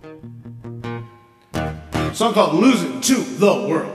A song called Losing to the World.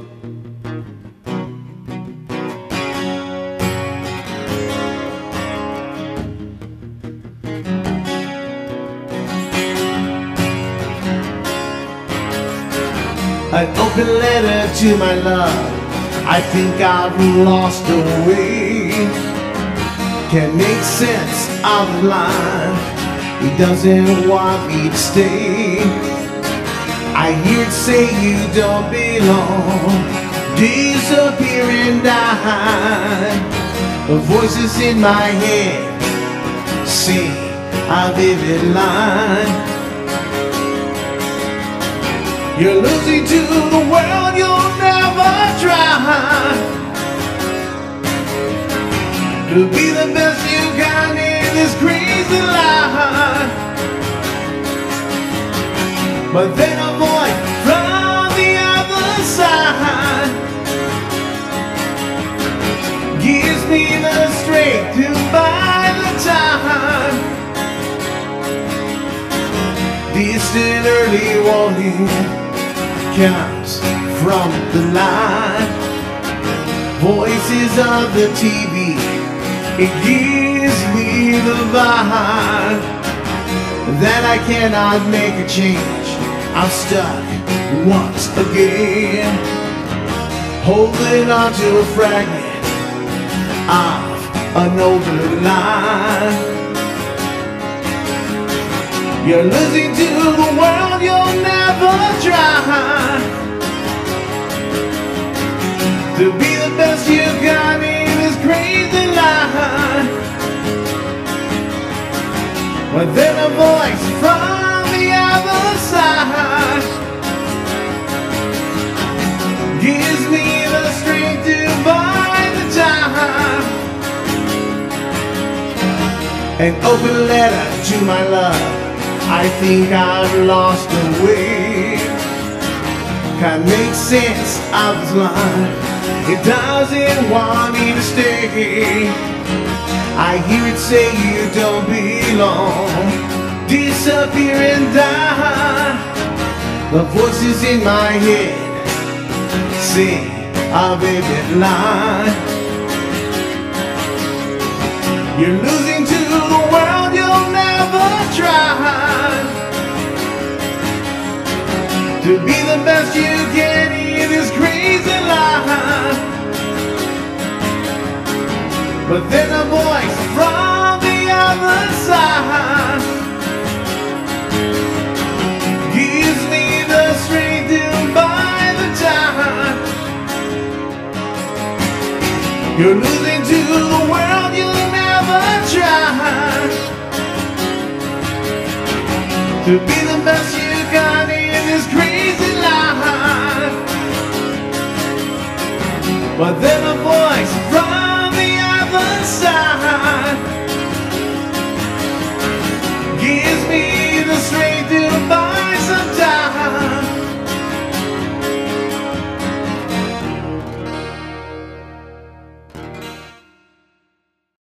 An open letter to my love. I think I've lost the way. Can't make sense of life. He doesn't want me to stay. I hear it say you don't belong. Disappear and die. The voices in my head sing a vivid line. You're losing to the world, you'll never try to be the best you can in this crazy life. But then a voice from the other side gives me the strength to buy the time. Distant early warning comes from the line. Voices of the TV, it gives me the vibe that I cannot make a change. I'm stuck once again, holding on to a fragment of an older line. You're losing to the world, you'll never try to be the best you got in this crazy life. But then a voice from the other side gives me the strength to buy the time. An open letter to my love. I think I've lost the way. Can't make sense of this life. It doesn't want me to stay. I hear it say you don't belong. Disappear and die. The voices in my head sing a vivid line. You're losing to the world, you'll never try to be the best you can in this crazy life. But then a voice from the other side gives me the strength to buy the time. You're losing to the world, you'll never try to be the best you got in this crazy life. But then